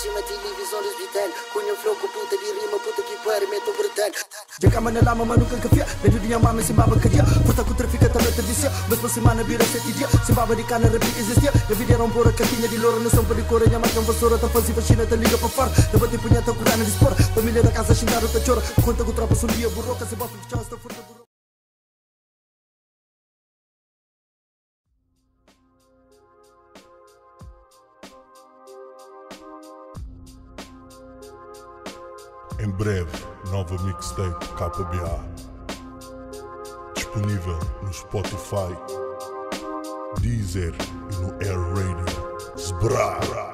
cima televisão dos vital. Cunha flow com puta de rima, puta que pare, meto brutal. Jaka mana lama manukan kafia Medu dunia mama simbaba kerja Furta ku terfikir terlalu tervisia Bes mana bira setidia Simbaba di kanan replik existia Ya video rompora kakinya di luar Nusam pada korenya makan vasora Terfansi fascina terliga pafar Dapat punya takuran di sport Pemilih da casa shindaru tercora Conta ku trapa sulia buruk Kasih bafu chance terfurta buruk Em breve, nova mixtape KBA disponível no Spotify, Deezer e no Air Radio. Zbra!